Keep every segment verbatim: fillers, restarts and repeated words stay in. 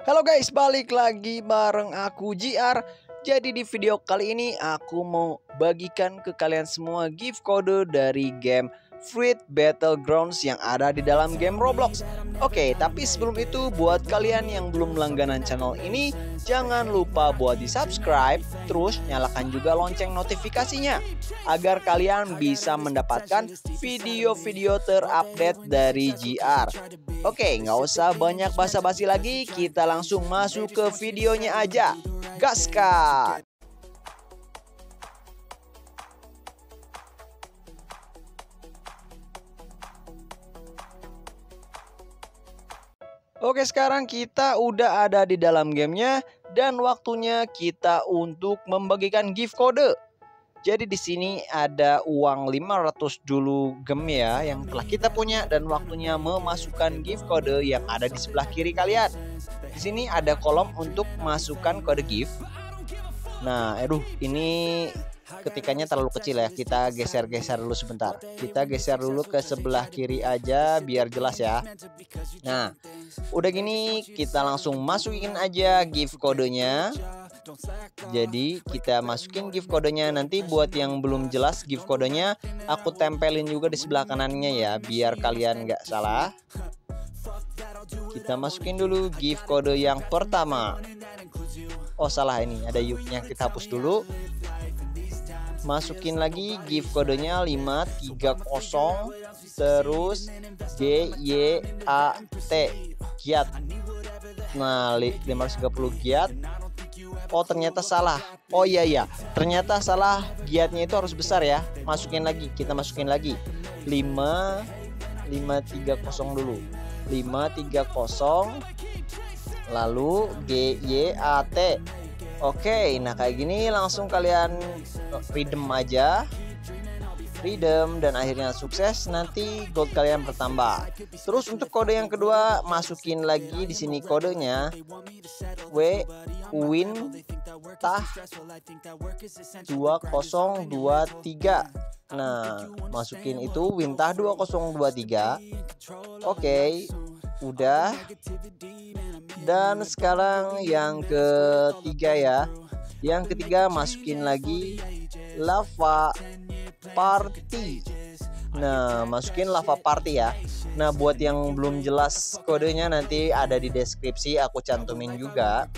Halo guys, balik lagi bareng aku J R. Jadi di video kali ini aku mau bagikan ke kalian semua gift kode dari game Fruit Battlegrounds yang ada di dalam game Roblox. Oke, tapi sebelum itu buat kalian yang belum langganan channel ini, jangan lupa buat di subscribe, terus nyalakan juga lonceng notifikasinya agar kalian bisa mendapatkan video-video terupdate dari J R. Oke, nggak usah banyak basa-basi lagi, kita langsung masuk ke videonya aja. Gaskan! Oke, sekarang kita udah ada di dalam gamenya dan waktunya kita untuk membagikan gift kode. Jadi di sini ada uang lima ratus dulu gem ya yang telah kita punya dan waktunya memasukkan gift kode yang ada di sebelah kiri kalian. Di sini ada kolom untuk masukkan kode gift. Nah, aduh, ini ketikanya terlalu kecil ya. Kita geser-geser dulu sebentar. Kita geser dulu ke sebelah kiri aja biar jelas ya. Nah, udah gini kita langsung masukin aja gift kodenya. Jadi kita masukin gift kodenya. Nanti buat yang belum jelas gift kodenya, aku tempelin juga di sebelah kanannya ya, biar kalian nggak salah. Kita masukin dulu gift kode yang pertama. Oh salah, ini ada yuknya, kita hapus dulu. Masukin lagi gift kodenya lima tiga nol, terus G Y A T, giat. Nah, lima ratus tiga puluh giat. Oh ternyata salah. Oh iya iya, ternyata salah, giatnya itu harus besar ya. Masukin lagi, kita masukin lagi lima lima tiga nol dulu. lima tiga nol, lalu G Y A T. Oke, nah kayak gini langsung kalian redeem aja. Redeem dan akhirnya sukses, nanti gold kalian bertambah. Terus untuk kode yang kedua, masukin lagi di sini kodenya W win tah dua nol dua tiga. Nah, masukin itu wintah dua nol dua tiga. Oke, udah. Dan sekarang yang ketiga ya. Yang ketiga masukin lagi lava party. Nah, masukin lava party ya. Nah, buat yang belum jelas kodenya nanti ada di deskripsi, aku cantumin juga.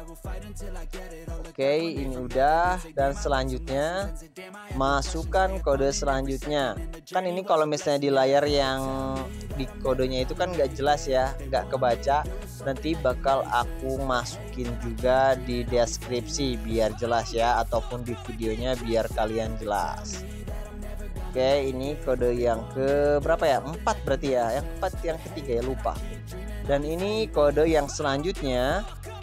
Oke, ini udah. Dan selanjutnya masukkan kode selanjutnya. Kan ini kalau misalnya di layar yang di kodenya itu kan nggak jelas ya, nggak kebaca. Nanti bakal aku masukin juga di deskripsi biar jelas ya, ataupun di videonya biar kalian jelas. Oke, ini kode yang ke berapa ya? Empat berarti ya. Yang empat, yang ketiga ya, lupa. Dan ini kode yang selanjutnya.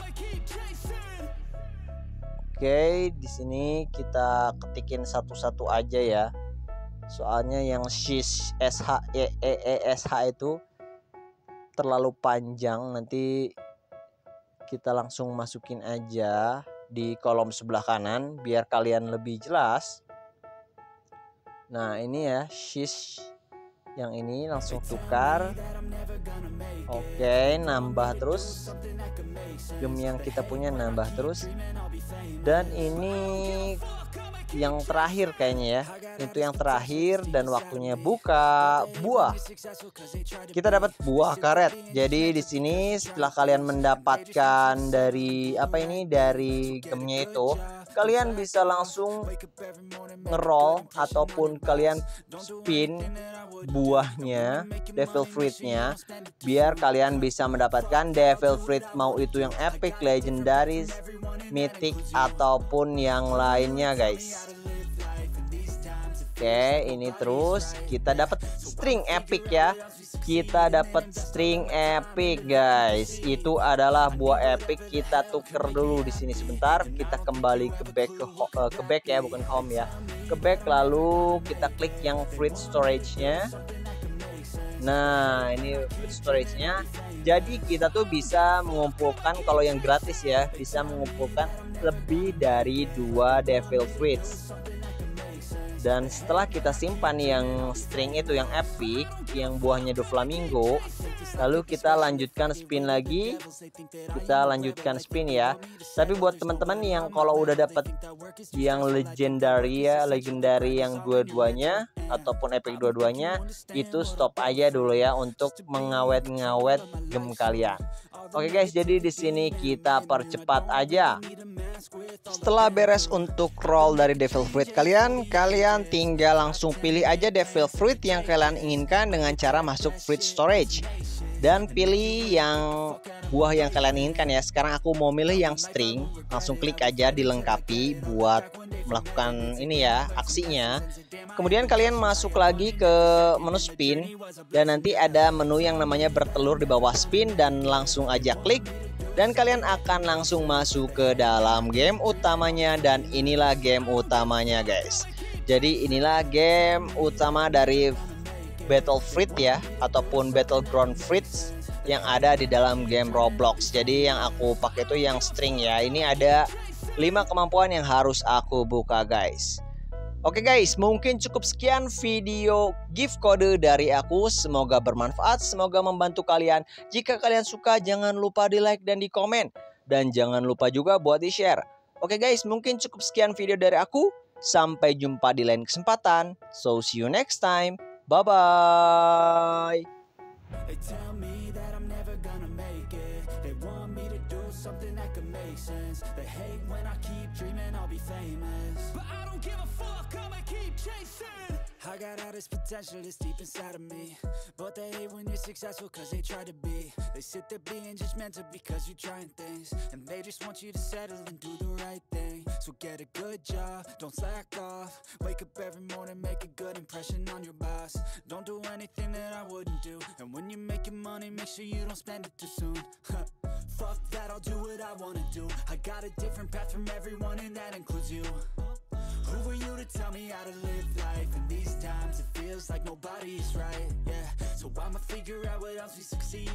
Oke, di sini kita ketikin satu-satu aja ya. Soalnya yang S H E E E S H itu terlalu panjang. Nanti kita langsung masukin aja di kolom sebelah kanan biar kalian lebih jelas. Nah, ini ya, shish yang ini langsung tukar. Oke, nambah terus. Gem yang kita punya nambah terus. Dan ini yang terakhir kayaknya ya. Itu yang terakhir dan waktunya buka buah. Kita dapat buah karet. Jadi di sini setelah kalian mendapatkan dari apa ini dari gemnya itu, kalian bisa langsung ngeroll ataupun kalian spin buahnya, devil fruitnya, biar kalian bisa mendapatkan devil fruit, mau itu yang epic, legendaris, mythic ataupun yang lainnya guys. Oke, ini terus kita dapat string epic ya. Kita dapat string epic guys. Itu adalah buah epic. Kita tuker dulu di sini sebentar. Kita kembali ke back ke, uh, ke back ya, bukan home ya. Ke back, lalu kita klik yang fruit storage-nya. Nah, ini fruit storage-nya. Jadi kita tuh bisa mengumpulkan, kalau yang gratis ya, bisa mengumpulkan lebih dari dua devil fruits. Dan setelah kita simpan yang string itu, yang epic, yang buahnya Doflamingo, lalu kita lanjutkan spin lagi. Kita lanjutkan spin ya. Tapi buat teman-teman yang kalau udah dapet yang legendary ya, legendary yang dua-duanya ataupun epic dua-duanya, itu stop aja dulu ya untuk mengawet-ngawet game kalian. Oke guys, jadi di sini kita percepat aja. Setelah beres untuk roll dari Devil Fruit kalian, kalian tinggal langsung pilih aja Devil Fruit yang kalian inginkan dengan cara masuk Fruit Storage. Dan pilih yang buah yang kalian inginkan ya. Sekarang aku mau milih yang string. Langsung klik aja dilengkapi buat melakukan ini ya, aksinya. Kemudian kalian masuk lagi ke menu spin. Dan nanti ada menu yang namanya bertelur di bawah spin. Dan langsung aja klik. Dan kalian akan langsung masuk ke dalam game utamanya. Dan inilah game utamanya guys. Jadi inilah game utama dari Battle Fruit ya, ataupun Battleground Fruits yang ada di dalam game Roblox. Jadi yang aku pakai itu yang string ya. Ini ada lima kemampuan yang harus aku buka guys. Oke guys, mungkin cukup sekian video gift kode dari aku. Semoga bermanfaat, semoga membantu kalian. Jika kalian suka, jangan lupa di like dan di komen. Dan jangan lupa juga buat di share. Oke guys, mungkin cukup sekian video dari aku. Sampai jumpa di lain kesempatan. So see you next time. Bye-bye. They tell me that I'm never gonna make it. They want me to do something that could make sense. They hate when I keep dreaming I'll be famous, but I don't give a fuck, I'ma keep chasing. I got all this potential that's deep inside of me, but they hate when you're successful cause they try to be. They sit there being judgmental because you're trying things, and they just want you to settle and do the right thing. So get a good job, don't slack off. Wake up every morning, make a good impression on your boss. Don't do anything that I wouldn't do, and when you're making money, make sure you don't spend it too soon. Fuck that, I'll do what I wanna do. I got a different path from everyone and that includes you. Who are you to tell me how to live life? In these times it feels like nobody is right, yeah. So I'ma figure out what else we succeed